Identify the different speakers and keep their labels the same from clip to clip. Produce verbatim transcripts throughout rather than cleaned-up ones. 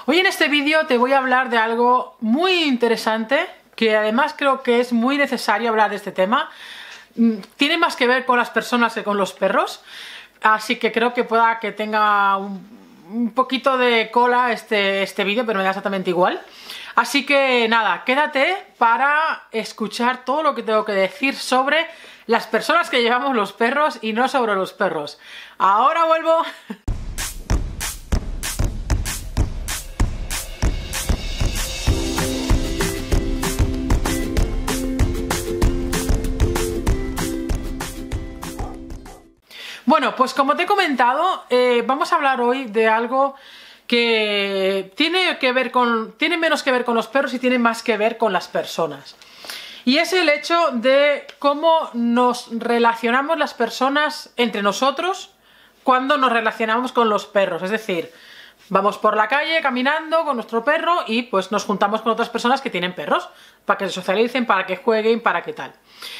Speaker 1: Hoy en este vídeo te voy a hablar de algo muy interesante, que además creo que es muy necesario hablar de este tema. Tiene más que ver con las personas que con los perros, así que creo que pueda que tenga un, un poquito de cola este, este vídeo, pero me da exactamente igual. Así que nada, quédate para escuchar todo lo que tengo que decir sobre las personas que llevamos los perros y no sobre los perros. Ahora vuelvo. Bueno, pues como te he comentado, eh, vamos a hablar hoy de algo que tiene que ver con, tiene menos que ver con los perros y tiene más que ver con las personas. Y es el hecho de cómo nos relacionamos las personas entre nosotros cuando nos relacionamos con los perros. Es decir, vamos por la calle caminando con nuestro perro y pues nos juntamos con otras personas que tienen perros, para que se socialicen, para que jueguen, para que tal.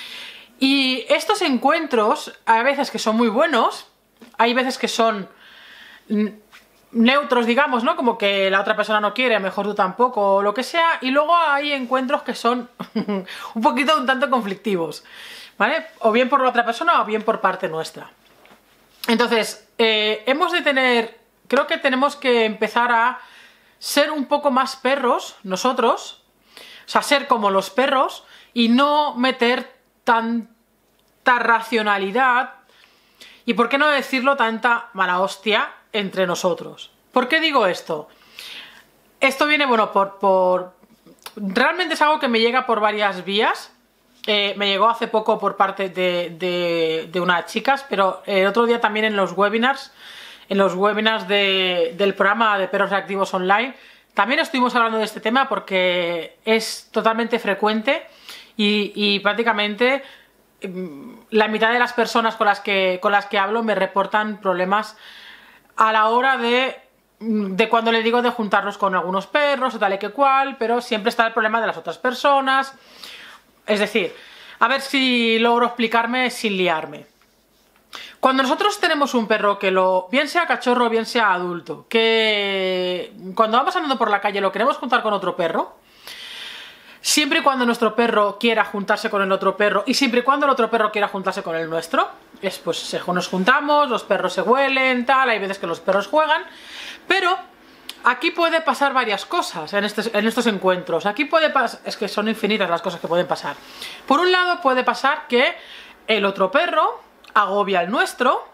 Speaker 1: Y estos encuentros, hay veces que son muy buenos, hay veces que son neutros, digamos, ¿no? Como que la otra persona no quiere, a lo mejor tú tampoco, o lo que sea, y luego hay encuentros que son un poquito, un tanto conflictivos, ¿vale? O bien por la otra persona o bien por parte nuestra. Entonces, eh, hemos de tener, creo que tenemos que empezar a ser un poco más perros, nosotros, o sea, ser como los perros y no meter tanta racionalidad y, por qué no decirlo, tanta mala hostia entre nosotros. ¿Por qué digo esto? Esto viene, bueno, por... por... realmente es algo que me llega por varias vías. Eh, me llegó hace poco por parte de, de, de unas chicas, pero el otro día también en los webinars, en los webinars de, del programa de Perros Reactivos Online, también estuvimos hablando de este tema porque es totalmente frecuente. Y, y prácticamente la mitad de las personas con las que, con las que hablo me reportan problemas a la hora de, de cuando le digo de juntarnos con algunos perros o tal y que cual, pero siempre está el problema de las otras personas. Es decir, a ver si logro explicarme sin liarme. Cuando nosotros tenemos un perro que lo, bien sea cachorro o bien sea adulto, que cuando vamos andando por la calle lo queremos juntar con otro perro, siempre y cuando nuestro perro quiera juntarse con el otro perro y siempre y cuando el otro perro quiera juntarse con el nuestro, es, pues nos juntamos, los perros se huelen, tal, hay veces que los perros juegan, pero aquí puede pasar varias cosas en, este, en estos encuentros. Aquí puede pasar, es que son infinitas las cosas que pueden pasar. Por un lado puede pasar que el otro perro agobia al nuestro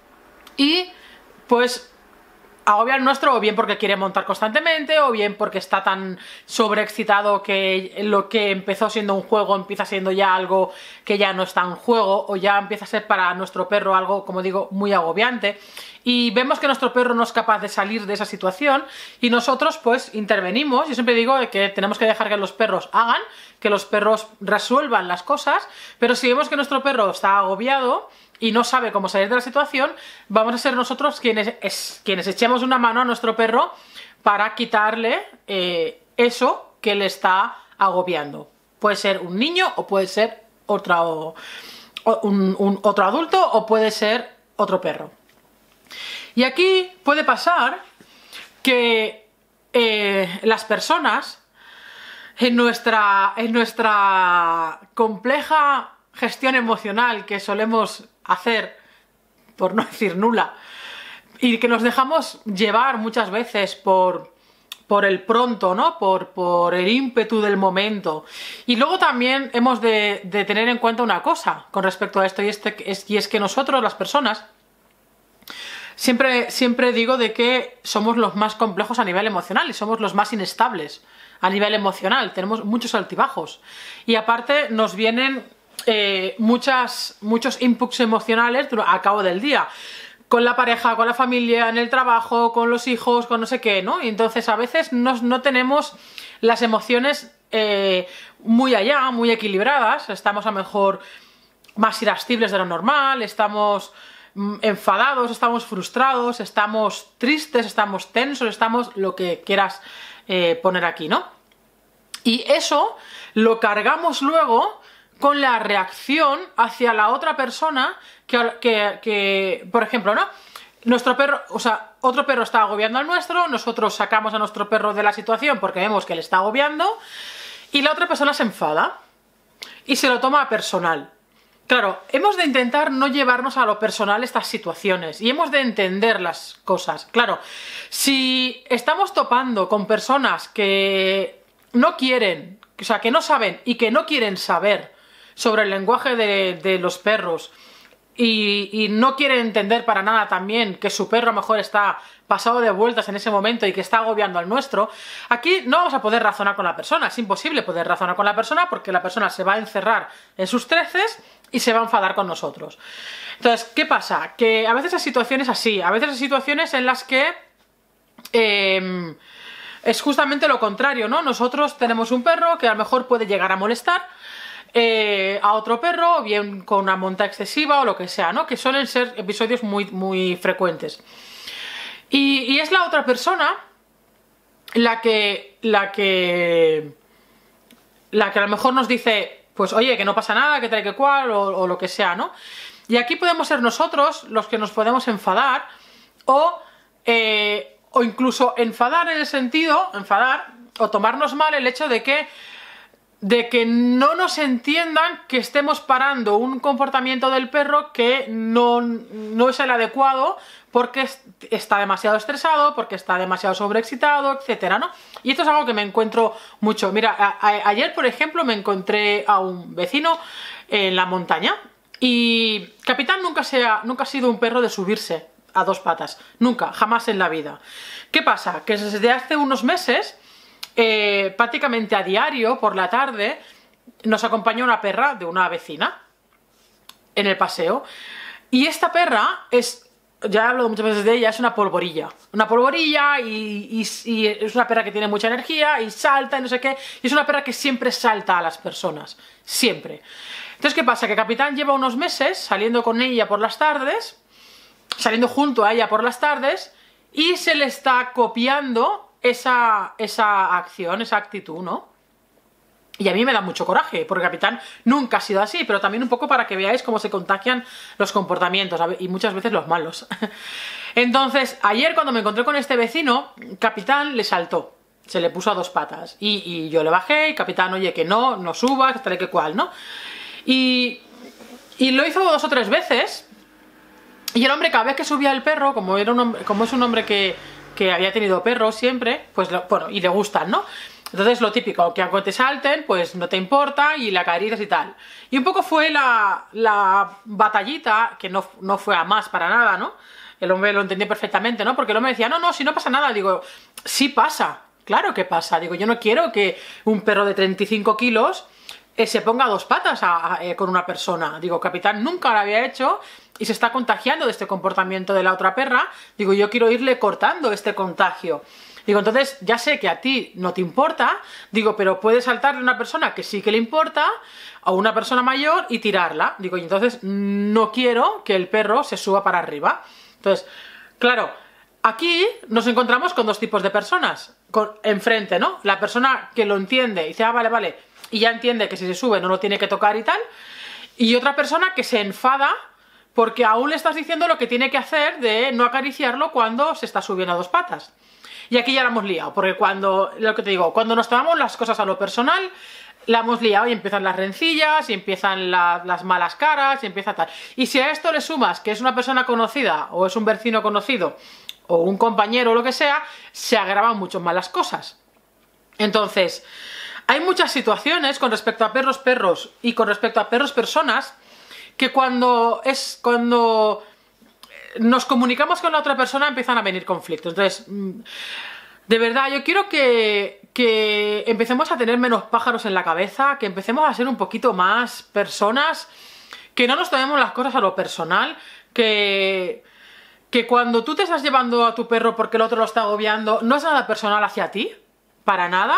Speaker 1: y pues agobia al nuestro, o bien porque quiere montar constantemente, o bien porque está tan sobreexcitado que lo que empezó siendo un juego empieza siendo ya algo que ya no está en juego, o ya empieza a ser para nuestro perro algo, como digo, muy agobiante. Y vemos que nuestro perro no es capaz de salir de esa situación y nosotros pues intervenimos. Yo siempre digo que tenemos que dejar que los perros hagan, que los perros resuelvan las cosas, pero si vemos que nuestro perro está agobiado y no sabe cómo salir de la situación, vamos a ser nosotros quienes, es, quienes echemos una mano a nuestro perro para quitarle eh, eso que le está agobiando. Puede ser un niño o puede ser otro, o, un, un, otro adulto o puede ser otro perro. Y aquí puede pasar que eh, las personas en nuestra, en nuestra compleja gestión emocional que solemos hacer, por no decir nula, y que nos dejamos llevar muchas veces por, por el pronto, ¿no? Por, por el ímpetu del momento. Y luego también hemos de, de tener en cuenta una cosa con respecto a esto, y, este, es, y es que nosotros, las personas, siempre, siempre digo de que somos los más complejos a nivel emocional y somos los más inestables a nivel emocional. Tenemos muchos altibajos y aparte nos vienen Eh, muchas, muchos inputs emocionales al cabo del día, con la pareja, con la familia, en el trabajo, con los hijos, con no sé qué, ¿no? Y entonces a veces no, no tenemos las emociones eh, muy allá, muy equilibradas, estamos a lo mejor más irascibles de lo normal, estamos mm, enfadados, estamos frustrados, estamos tristes, estamos tensos, estamos lo que quieras eh, poner aquí, ¿no? Y eso lo cargamos luego con la reacción hacia la otra persona que, que, que por ejemplo, ¿no? nuestro perro, o sea, otro perro está agobiando al nuestro, nosotros sacamos a nuestro perro de la situación porque vemos que le está agobiando y la otra persona se enfada y se lo toma a personal. Claro, hemos de intentar no llevarnos a lo personal estas situaciones y hemos de entender las cosas. Claro, si estamos topando con personas que no quieren, o sea, que no saben y que no quieren saber sobre el lenguaje de, de los perros y, y no quieren entender para nada también que su perro a lo mejor está pasado de vueltas en ese momento y que está agobiando al nuestro, aquí no vamos a poder razonar con la persona, es imposible poder razonar con la persona porque la persona se va a encerrar en sus treces y se va a enfadar con nosotros. Entonces, ¿qué pasa? Que a veces hay situaciones así, a veces hay situaciones en las que eh, es justamente lo contrario, ¿no? Nosotros tenemos un perro que a lo mejor puede llegar a molestar eh, a otro perro, o bien con una monta excesiva o lo que sea, ¿no? Que suelen ser episodios muy, muy frecuentes. Y, y es la otra persona la que, la que, la que a lo mejor nos dice, pues oye, que no pasa nada, que tal y que cual, o, o lo que sea, ¿no? Y aquí podemos ser nosotros los que nos podemos enfadar, o, eh, o incluso enfadar en el sentido, enfadar, o tomarnos mal el hecho de que de que no nos entiendan que estemos parando un comportamiento del perro que no, no es el adecuado porque está demasiado estresado, porque está demasiado sobreexcitado, etcétera, ¿no? Y esto es algo que me encuentro mucho. Mira, a, a, ayer, por ejemplo, me encontré a un vecino en la montaña y Capitán nunca, se ha, nunca ha sido un perro de subirse a dos patas. Nunca, jamás en la vida. ¿Qué pasa? Que desde hace unos meses Eh, prácticamente a diario, por la tarde, nos acompaña una perra de una vecina en el paseo. Y esta perra es, ya he hablado muchas veces de ella, es una polvorilla. Una polvorilla y, y, y es una perra que tiene mucha energía y salta y no sé qué. Y es una perra que siempre salta a las personas. Siempre. Entonces, ¿qué pasa? Que Capitán lleva unos meses saliendo con ella por las tardes, saliendo junto a ella por las tardes, y se le está copiando Esa, esa acción, esa actitud, ¿no? Y a mí me da mucho coraje, porque Capitán nunca ha sido así, pero también un poco para que veáis cómo se contagian los comportamientos, y muchas veces los malos. Entonces, ayer cuando me encontré con este vecino, Capitán le saltó, se le puso a dos patas, y, y yo le bajé, y Capitán, oye, que no, no subas, que tal y que cual, ¿no? Y, y lo hizo dos o tres veces, y el hombre cada vez que subía el perro, como, era un hombre, como es un hombre que que había tenido perros siempre, pues lo, bueno, y le gustan, ¿no? Entonces lo típico, que aunque te salten, pues no te importa y la acaricias y tal. Y un poco fue la, la batallita, que no, no fue a más para nada, ¿no? El hombre lo entendió perfectamente, ¿no? Porque el hombre decía, no, no, si no pasa nada. Digo, sí pasa, claro que pasa. Digo, yo no quiero que un perro de treinta y cinco kilos eh, se ponga a dos patas a, a, eh, con una persona. Digo, Capitán nunca lo había hecho y se está contagiando de este comportamiento de la otra perra. Digo, yo quiero irle cortando este contagio. Digo, entonces, ya sé que a ti no te importa, digo, pero puedes saltarle a una persona que sí que le importa, a una persona mayor y tirarla. Digo, y entonces no quiero que el perro se suba para arriba. Entonces, claro, aquí nos encontramos con dos tipos de personas con, enfrente, ¿no? La persona que lo entiende y dice, ah, vale, vale, y ya entiende que si se sube no lo tiene que tocar y tal. Y otra persona que se enfada porque aún le estás diciendo lo que tiene que hacer de no acariciarlo cuando se está subiendo a dos patas. Y aquí ya la hemos liado, porque cuando, lo que te digo, cuando nos tomamos las cosas a lo personal, la hemos liado y empiezan las rencillas, y empiezan la, las malas caras, y empieza tal. Y si a esto le sumas que es una persona conocida, o es un vecino conocido, o un compañero o lo que sea, se agravan mucho más las cosas. Entonces, hay muchas situaciones con respecto a perros perros y con respecto a perros personas que cuando es cuando nos comunicamos con la otra persona empiezan a venir conflictos. Entonces, de verdad, yo quiero que, que empecemos a tener menos pájaros en la cabeza, que empecemos a ser un poquito más personas, que no nos tomemos las cosas a lo personal, que, que cuando tú te estás llevando a tu perro porque el otro lo está agobiando, no es nada personal hacia ti, para nada.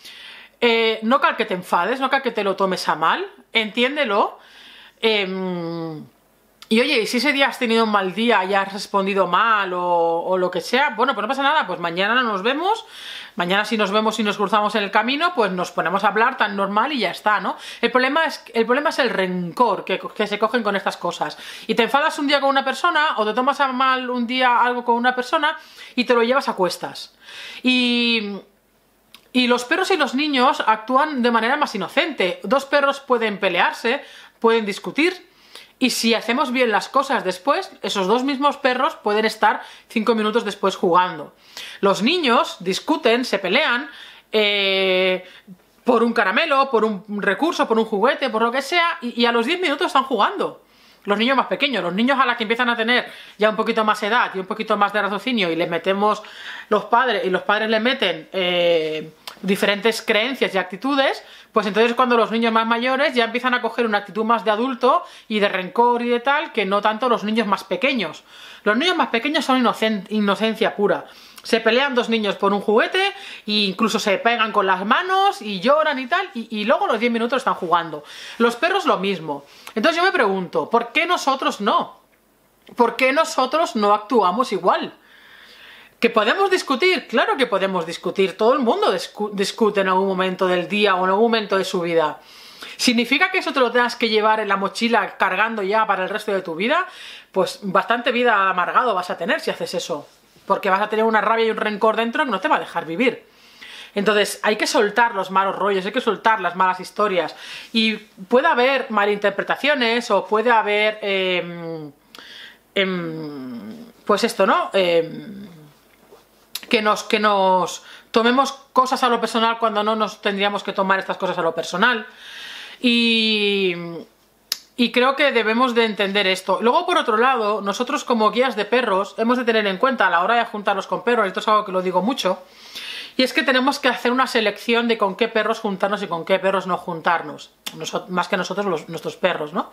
Speaker 1: Eh, no cal que te enfades, no cal que te lo tomes a mal, entiéndelo. Eh, Y oye, y si ese día has tenido un mal día y has respondido mal o, o lo que sea, bueno, pues no pasa nada, pues mañana nos vemos, mañana si nos vemos y nos cruzamos en el camino, pues nos ponemos a hablar tan normal y ya está, ¿no? El problema es, el problema es el rencor que, que se cogen con estas cosas. Y te enfadas un día con una persona o te tomas a mal un día algo con una persona y te lo llevas a cuestas. Y... Y los perros y los niños actúan de manera más inocente. Dos perros pueden pelearse, pueden discutir, y si hacemos bien las cosas después, esos dos mismos perros pueden estar cinco minutos después jugando. Los niños discuten, se pelean, eh, por un caramelo, por un recurso, por un juguete, por lo que sea, y, y a los diez minutos están jugando. Los niños más pequeños, los niños a la que empiezan a tener ya un poquito más edad y un poquito más de raciocinio y les metemos los padres y los padres les meten eh, diferentes creencias y actitudes, pues entonces cuando los niños más mayores ya empiezan a coger una actitud más de adulto y de rencor y de tal, que no tanto los niños más pequeños. Los niños más pequeños son inocen- inocencia pura. Se pelean dos niños por un juguete e incluso se pegan con las manos y lloran y tal, y, y luego los diez minutos están jugando. Los perros lo mismo. Entonces yo me pregunto, ¿por qué nosotros no? ¿Por qué nosotros no actuamos igual? ¿Que podemos discutir? Claro que podemos discutir. Todo el mundo discu- discute en algún momento del día o en algún momento de su vida. ¿Significa que eso te lo tengas que llevar en la mochila cargando ya para el resto de tu vida? Pues bastante vida amargado vas a tener si haces eso. Porque vas a tener una rabia y un rencor dentro que no te va a dejar vivir. Entonces hay que soltar los malos rollos, hay que soltar las malas historias. Y puede haber malinterpretaciones o puede haber... Eh, eh, pues esto, ¿no? Eh, que nos, que nos tomemos cosas a lo personal cuando no nos tendríamos que tomar estas cosas a lo personal. Y... Y creo que debemos de entender esto. Luego, por otro lado, nosotros como guías de perros hemos de tener en cuenta a la hora de juntarnos con perros, esto es algo que lo digo mucho, y es que tenemos que hacer una selección de con qué perros juntarnos y con qué perros no juntarnos. Nos, más que nosotros, los, nuestros perros, ¿no?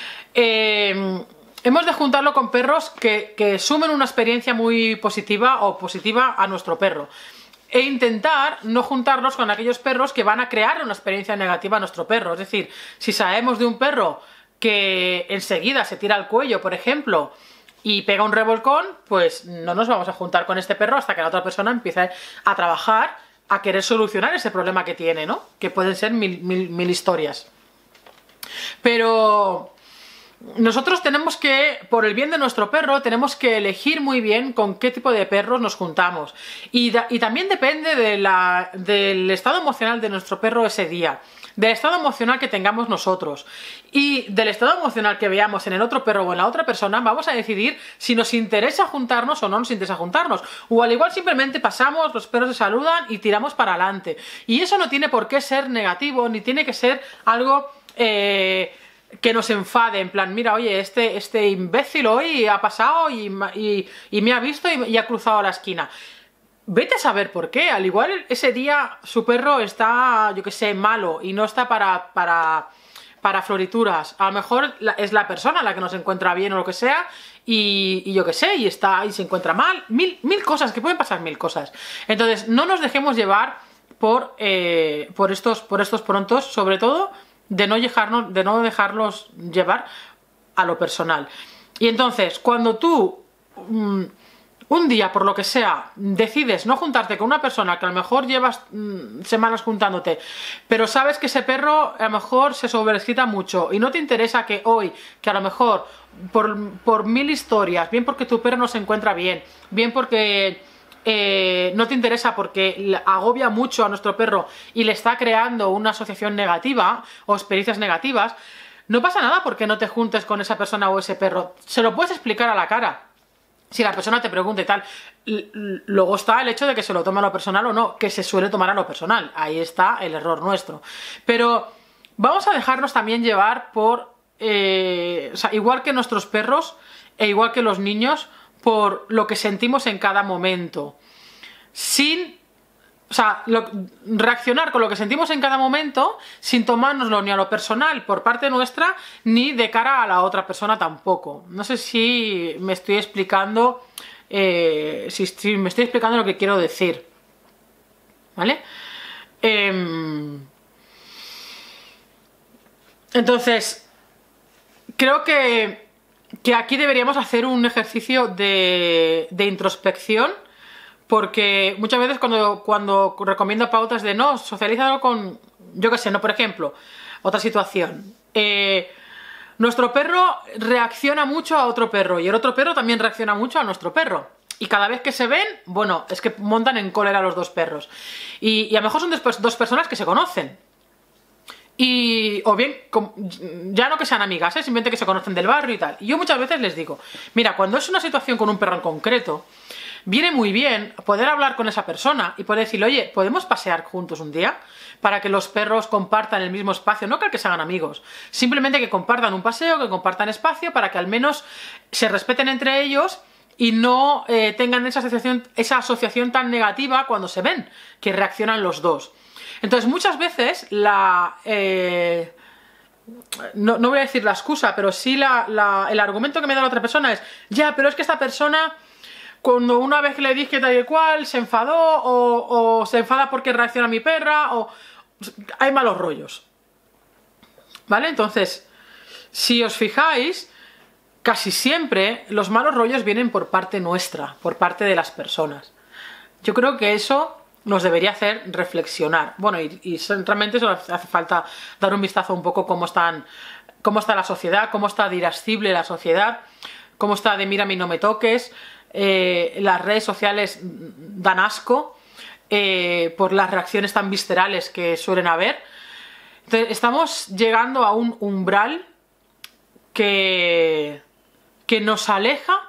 Speaker 1: Eh, hemos de juntarlo con perros que, que sumen una experiencia muy positiva o positiva a nuestro perro. E intentar no juntarnos con aquellos perros que van a crear una experiencia negativa a nuestro perro. Es decir, si sabemos de un perro que enseguida se tira al cuello, por ejemplo, y pega un revolcón, pues no nos vamos a juntar con este perro hasta que la otra persona empiece a trabajar, a querer solucionar ese problema que tiene, ¿no? Que pueden ser mil, mil, mil historias. Pero nosotros tenemos que, por el bien de nuestro perro, tenemos que elegir muy bien con qué tipo de perros nos juntamos. Y, da, y también depende de la, del estado emocional de nuestro perro ese día, del estado emocional que tengamos nosotros y del estado emocional que veamos en el otro perro o en la otra persona. Vamos a decidir si nos interesa juntarnos o no nos interesa juntarnos. O al igual simplemente pasamos, los perros se saludan y tiramos para adelante. Y eso no tiene por qué ser negativo, ni tiene que ser algo... Eh, que nos enfade, en plan, mira, oye, este, este imbécil hoy ha pasado y, y, y me ha visto y, y ha cruzado la esquina. Vete a saber por qué. Al igual ese día su perro está, yo que sé, malo y no está para, para, para florituras. A lo mejor la, es la persona la que no se encuentra bien o lo que sea y, y yo que sé, y está y se encuentra mal. Mil, mil cosas, que pueden pasar mil cosas. Entonces, no nos dejemos llevar por, eh, por, estos, por estos prontos, sobre todo de no dejarnos, de no dejarlos llevar a lo personal. Y entonces, cuando tú mmm, un día, por lo que sea, decides no juntarte con una persona que a lo mejor llevas mmm, semanas juntándote, pero sabes que ese perro a lo mejor se sobreexcita mucho y no te interesa que hoy, que a lo mejor por, por mil historias, bien porque tu perro no se encuentra bien, bien porque... Eh, no te interesa porque agobia mucho a nuestro perro y le está creando una asociación negativa o experiencias negativas, no pasa nada porque no te juntes con esa persona o ese perro. Se lo puedes explicar a la cara. Si la persona te pregunta y tal. Luego está el hecho de que se lo tome a lo personal o no, que se suele tomar a lo personal. Ahí está el error nuestro. Pero vamos a dejarnos también llevar por... Eh, o sea, igual que nuestros perros e igual que los niños, por lo que sentimos en cada momento, sin, o sea, lo, reaccionar con lo que sentimos en cada momento, sin tomárnoslo ni a lo personal por parte nuestra, ni de cara a la otra persona tampoco. No sé si me estoy explicando, eh, si, si me estoy explicando lo que quiero decir, ¿vale? Eh, entonces, creo que que aquí deberíamos hacer un ejercicio de, de introspección, porque muchas veces cuando, cuando recomiendo pautas de no, socialízalo con, yo qué sé, no, por ejemplo, otra situación. Eh, nuestro perro reacciona mucho a otro perro y el otro perro también reacciona mucho a nuestro perro. Y cada vez que se ven, bueno, es que montan en cólera los dos perros. Y, y a lo mejor son después dos personas que se conocen. Y, o bien, ya no que sean amigas, ¿eh? Simplemente que se conocen del barrio y tal. Y yo muchas veces les digo, mira, cuando es una situación con un perro en concreto, viene muy bien poder hablar con esa persona y poder decirle, oye, ¿podemos pasear juntos un día? Para que los perros compartan el mismo espacio, no que se hagan amigos, simplemente que compartan un paseo, que compartan espacio, para que al menos se respeten entre ellos y no eh, tengan esa asociación, esa asociación tan negativa cuando se ven, que reaccionan los dos. Entonces muchas veces la... Eh, no, no voy a decir la excusa, pero sí la, la, el argumento que me da la otra persona es, ya, pero es que esta persona, cuando una vez que le dije tal y cual, se enfadó, o, o se enfada porque reacciona mi perra, o... hay malos rollos. ¿Vale? Entonces, si os fijáis, casi siempre los malos rollos vienen por parte nuestra, por parte de las personas. Yo creo que eso nos debería hacer reflexionar. Bueno, y, y realmente eso hace falta dar un vistazo un poco cómo están, cómo está la sociedad, cómo está de irascible la sociedad, cómo está de mira a mí no me toques, eh, las redes sociales dan asco eh, por las reacciones tan viscerales que suelen haber. Entonces, estamos llegando a un umbral que, que nos aleja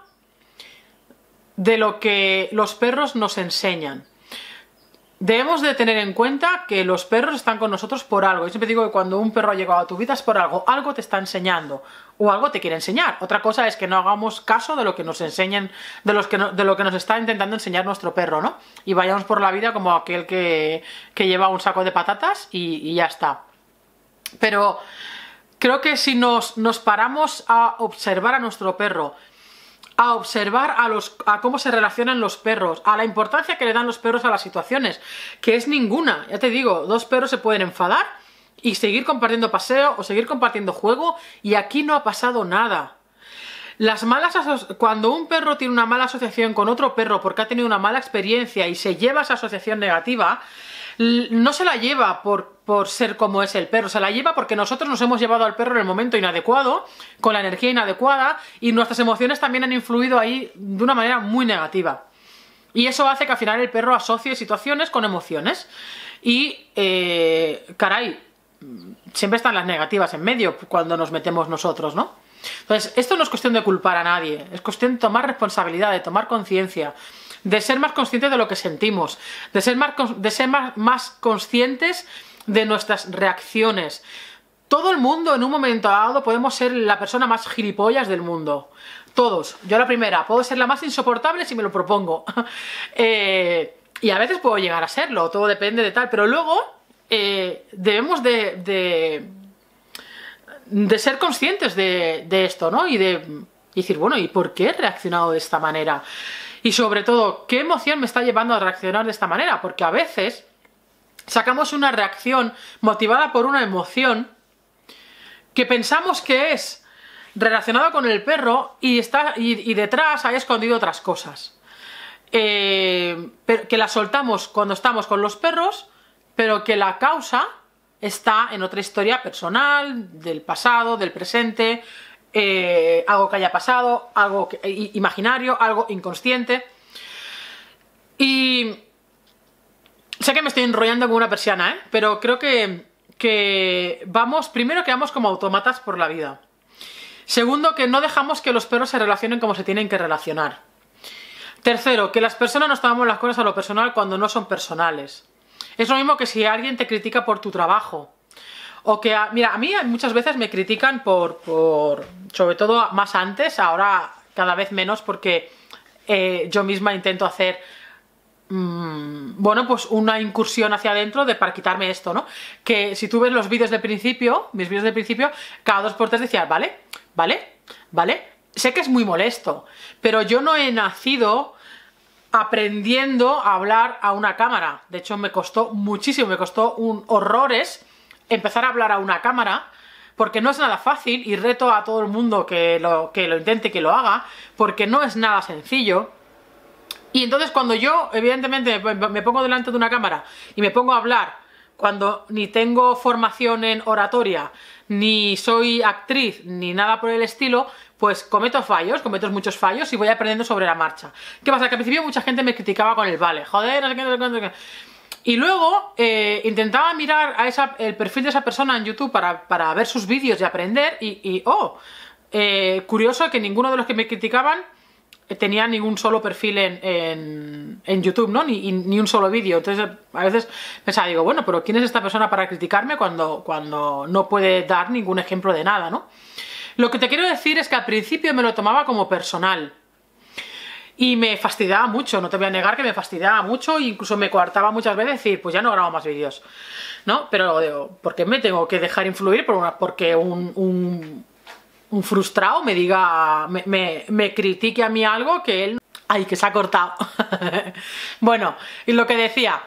Speaker 1: de lo que los perros nos enseñan. Debemos de tener en cuenta que los perros están con nosotros por algo. Yo siempre digo que cuando un perro ha llegado a tu vida es por algo. Algo te está enseñando o algo te quiere enseñar. Otra cosa es que no hagamos caso de lo que nos enseñan, de, los que no, de lo que nos está intentando enseñar nuestro perro, ¿no? Y vayamos por la vida como aquel que, que lleva un saco de patatas y, y ya está. Pero creo que si nos, nos paramos a observar a nuestro perro, a observar a, los, a cómo se relacionan los perros, a la importancia que le dan los perros a las situaciones, que es ninguna. Ya te digo, dos perros se pueden enfadar y seguir compartiendo paseo o seguir compartiendo juego y aquí no ha pasado nada. Las malas cuando un perro tiene una mala asociación con otro perro porque ha tenido una mala experiencia y se lleva esa asociación negativa, no se la lleva por, por ser como es el perro, se la lleva porque nosotros nos hemos llevado al perro en el momento inadecuado, con la energía inadecuada, y nuestras emociones también han influido ahí de una manera muy negativa. Y eso hace que al final el perro asocie situaciones con emociones. Y, eh, caray, siempre están las negativas en medio cuando nos metemos nosotros, ¿no? Entonces, esto no es cuestión de culpar a nadie, es cuestión de tomar responsabilidad, de tomar conciencia, de ser más conscientes de lo que sentimos, de ser, más, de ser más, más conscientes de nuestras reacciones. Todo el mundo en un momento dado podemos ser la persona más gilipollas del mundo. Todos. Yo la primera. Puedo ser la más insoportable si me lo propongo. eh, y a veces puedo llegar a serlo. Todo depende de tal. Pero luego eh, debemos de, de, de ser conscientes de, de esto, ¿no? Y de y decir, bueno, ¿y por qué he reaccionado de esta manera? Y sobre todo, ¿qué emoción me está llevando a reaccionar de esta manera? Porque a veces sacamos una reacción motivada por una emoción que pensamos que es relacionada con el perro y, está, y, y detrás hay escondido otras cosas. Eh, pero que la soltamos cuando estamos con los perros, pero que la causa está en otra historia personal, del pasado, del presente, eh, algo que haya pasado, algo que, imaginario, algo inconsciente. Y sé que me estoy enrollando como una persiana, ¿eh? Pero creo que, que vamos, primero que vamos como autómatas por la vida. Segundo, que no dejamos que los perros se relacionen como se tienen que relacionar. Tercero, que las personas nos tomamos las cosas a lo personal cuando no son personales. Es lo mismo que si alguien te critica por tu trabajo. O que, a, mira, a mí muchas veces me critican por, por, sobre todo más antes, ahora cada vez menos porque eh, yo misma intento hacer, mmm, bueno, pues una incursión hacia adentro de para quitarme esto, ¿no? Que si tú ves los vídeos del principio, mis vídeos del principio, cada dos por tres decía, vale, vale, vale, sé que es muy molesto, pero yo no he nacido aprendiendo a hablar a una cámara. De hecho, me costó muchísimo, me costó un horrores empezar a hablar a una cámara, porque no es nada fácil y reto a todo el mundo que lo, que lo intente, que lo haga, porque no es nada sencillo. Y entonces cuando yo, evidentemente, me pongo delante de una cámara y me pongo a hablar, cuando ni tengo formación en oratoria, ni soy actriz, ni nada por el estilo, pues cometo fallos, cometo muchos fallos y voy aprendiendo sobre la marcha. ¿Qué pasa? Que al principio mucha gente me criticaba con el vale, joder, no sé qué, no sé qué, no sé qué. Y luego eh, intentaba mirar a esa, el perfil de esa persona en YouTube para, para ver sus vídeos y aprender y, y oh, eh, curioso que ninguno de los que me criticaban tenía ningún solo perfil en, en, en YouTube, ¿no? Ni, ni un solo vídeo. Entonces a veces pensaba, digo, bueno, pero ¿quién es esta persona para criticarme cuando, cuando no puede dar ningún ejemplo de nada, ¿no? Lo que te quiero decir es que al principio me lo tomaba como personal. Y me fastidiaba mucho, no te voy a negar que me fastidiaba mucho, e incluso me coartaba muchas veces decir, pues ya no grabo más vídeos, ¿no? Pero digo, ¿por qué me tengo que dejar influir? Por una, porque un, un, un frustrado me diga, me, me, me critique a mí algo que él... ¡Ay, que se ha cortado! Bueno, y lo que decía...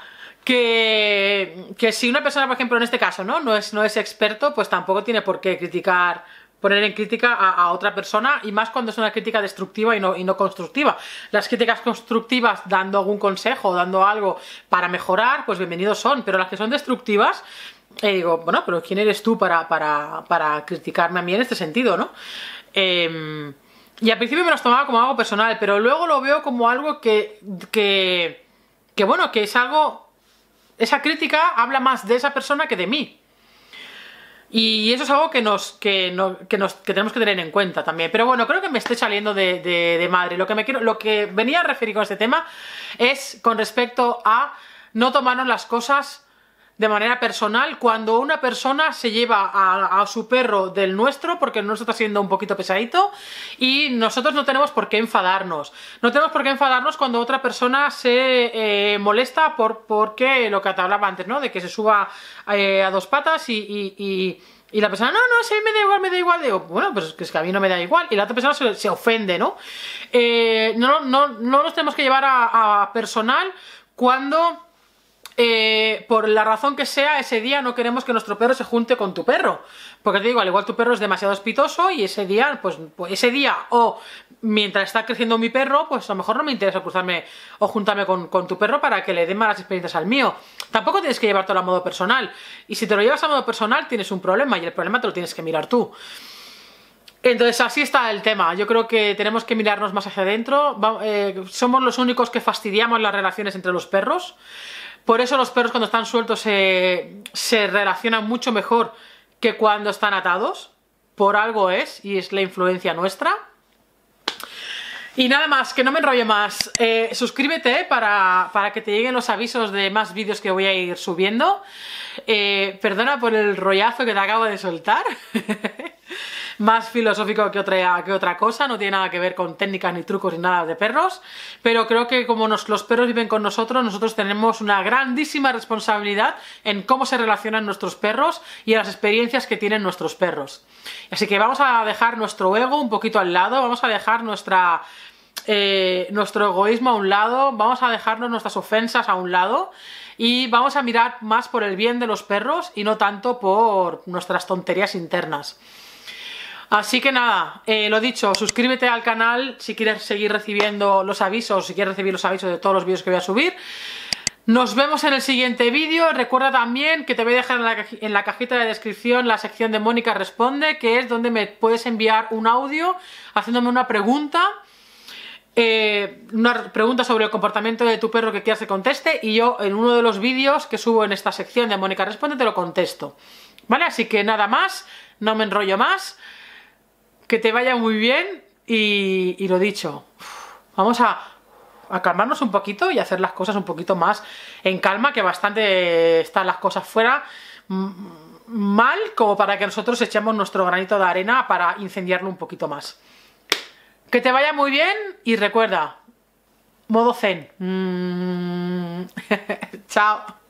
Speaker 1: Que, que si una persona, por ejemplo, en este caso, ¿no? No es, no es experto, pues tampoco tiene por qué criticar, poner en crítica a, a otra persona, y más cuando es una crítica destructiva y no, y no constructiva. Las críticas constructivas, dando algún consejo, dando algo para mejorar, pues bienvenidos son, pero las que son destructivas, eh, digo, bueno, pero ¿quién eres tú para, para, para criticarme a mí en este sentido, ¿no? Eh, y al principio me los tomaba como algo personal, pero luego lo veo como algo que, que, que bueno, que es algo... Esa crítica habla más de esa persona que de mí. Y eso es algo que nos, que, no, que nos que tenemos que tener en cuenta también. Pero bueno, creo que me estoy saliendo de, de, de madre. Lo que, me quiero, lo que venía a referir con este tema es con respecto a no tomarnos las cosas de manera personal cuando una persona se lleva a, a su perro del nuestro porque el nuestro está siendo un poquito pesadito, y nosotros no tenemos por qué enfadarnos. No tenemos por qué enfadarnos cuando otra persona se eh, molesta por porque lo que te hablaba antes, ¿no? De que se suba eh, a dos patas y... y, y y la persona, no, no, sí, me da igual, me da igual. Digo, bueno, pues es que a mí no me da igual. Y la otra persona se, se ofende, ¿no? Eh, no, no, no nos tenemos que llevar a, a personal cuando... Eh, por la razón que sea, ese día no queremos que nuestro perro se junte con tu perro, porque te digo, al igual tu perro es demasiado espitoso y ese día, pues, pues ese día o mientras está creciendo mi perro, pues a lo mejor no me interesa cruzarme o juntarme con, con tu perro para que le dé malas experiencias al mío. Tampoco tienes que llevártelo a modo personal, y si te lo llevas a modo personal tienes un problema, y el problema te lo tienes que mirar tú. Entonces así está el tema. Yo creo que tenemos que mirarnos más hacia adentro. eh, somos los únicos que fastidiamos las relaciones entre los perros. Por eso los perros cuando están sueltos se, se relacionan mucho mejor que cuando están atados. Por algo es, y es la influencia nuestra. Y nada más, que no me enrollo más. Eh, suscríbete para, para que te lleguen los avisos de más vídeos que voy a ir subiendo. Eh, perdona por el rollazo que te acabo de soltar. Más filosófico que otra, que otra cosa, no tiene nada que ver con técnicas ni trucos ni nada de perros, pero creo que como nos, los perros viven con nosotros, nosotros tenemos una grandísima responsabilidad en cómo se relacionan nuestros perros y en las experiencias que tienen nuestros perros. Así que vamos a dejar nuestro ego un poquito al lado, vamos a dejar nuestra, eh, nuestro egoísmo a un lado, vamos a dejarnos nuestras ofensas a un lado, y vamos a mirar más por el bien de los perros y no tanto por nuestras tonterías internas. Así que nada, eh, lo dicho, suscríbete al canal si quieres seguir recibiendo los avisos, si quieres recibir los avisos de todos los vídeos que voy a subir. Nos vemos en el siguiente vídeo. Recuerda también que te voy a dejar en la, en la cajita de descripción la sección de Mónica Responde, que es donde me puedes enviar un audio haciéndome una pregunta. Eh, una pregunta sobre el comportamiento de tu perro que quieras que conteste, y yo en uno de los vídeos que subo en esta sección de Mónica Responde te lo contesto, ¿vale? Así que nada más, no me enrollo más. Que te vaya muy bien y, y lo dicho, vamos a, a calmarnos un poquito y hacer las cosas un poquito más en calma, que bastante están las cosas fuera mal como para que nosotros echemos nuestro granito de arena para incendiarlo un poquito más. Que te vaya muy bien y recuerda, modo zen. Mm. Chao.